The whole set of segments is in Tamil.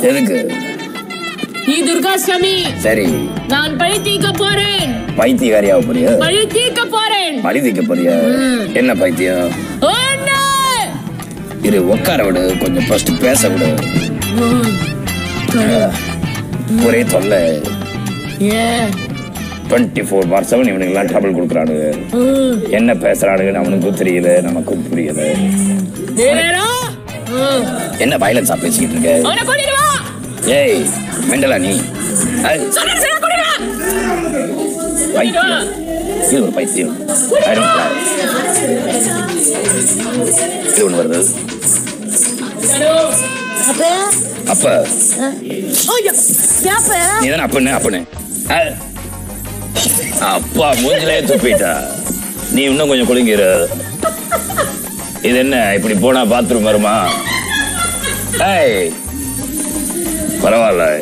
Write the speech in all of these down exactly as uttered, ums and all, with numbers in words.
எதுக்கு? நீ துர்காஷ்டமி. சரி. நான் பழி தீர்க்க போறேன். பைத்தியக்காரியாக போறியா? பழி தீர்க்க போறேன். பழி தீர்க்க போறியா? என்ன பைத்தியம்? இரு, உட்கார விடு, கொஞ்சம் ஃபர்ஸ்ட் பேச விடு. ஒரே தொல்லை. டுவெண்ட்டி ஃபோர் பார் செவன் இவனுக்கு எல்லாம் ட்ரபிள் கொடுக்குறானுங்க. என்ன பேசுறானுங்கன்னு அவனுக்கும் தெரியல, நமக்கும் புரியல. என்ன வயலன்ஸா பேசிக்கிட்டு இருக்க? ஏய் மெண்டலா நீ? பைத்தியம், இது ஒரு பைத்தியம். இது ஒண்ணு வருது. அப்ப நீதானே அப்பன்னு அப்பன்னு அப்பா மூஞ்சிலே துப்பிட்டா. நீ இன்னும் கொஞ்சம் குலுங்கிற. இது என்ன இப்படி போனா பாத்ரூம் வருமா? ஏய் பரவாயில்ல.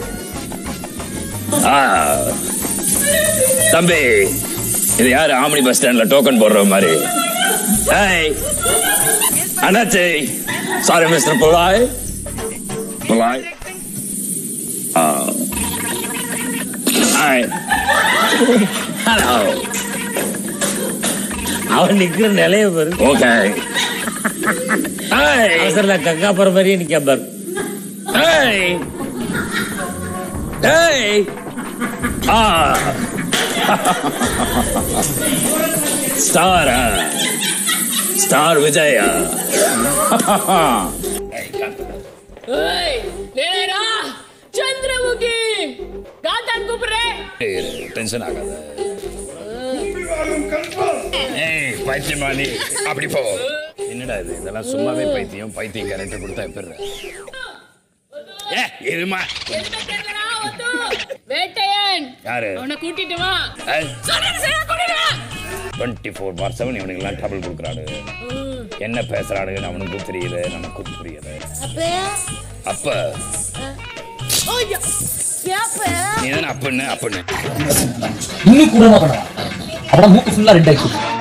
தம்பி, இது யாரு ஆம்னி பஸ் ஸ்டாண்ட்ல டோக்கன் போடுற மாதிரி? ஏய் அண்ணாச்சி, சாரி மிஸ்டர் பொலாய். பொலாய் ஹலோ. அவன் நிக்கிற நிலைய பாரு. ஓகே. அவசரல கங்கா போற மாதிரியே நிக்க பாரு. ஏய் ஏய் ஆ ஸ்டார் ஸ்டார் விஜயா. சந்திரமுகி காத்தான் கூப்பிடுறேன். டென்ஷன் ஆகாத. ஏய் பைத்தியமா நீ? அப்படி போ. என்னடா இது? இதெல்லாம் சும்மாவே பைத்தியம். பைத்தியம் கேரக்டர் கொடுத்தா எப்படி? ஏ இருமா. வேட்டையன் யாரு? அவனை கூட்டிட்டு வா. டுவெண்ட்டி ஃபோர் பார் செவன் இவனுக்கு எல்லாம் ட்ரபிள் கொடுக்குறானுங்க. என்ன பேசுறானுங்கன்னு அவனுக்கும் தெரியல, நமக்கும் புரியல. அப்ப நீதானே அப்பன்னு அப்பன்னு இன்னும் கூட மூக்கு ஃபுல்லா ரெட் ஆயிடுச்சு.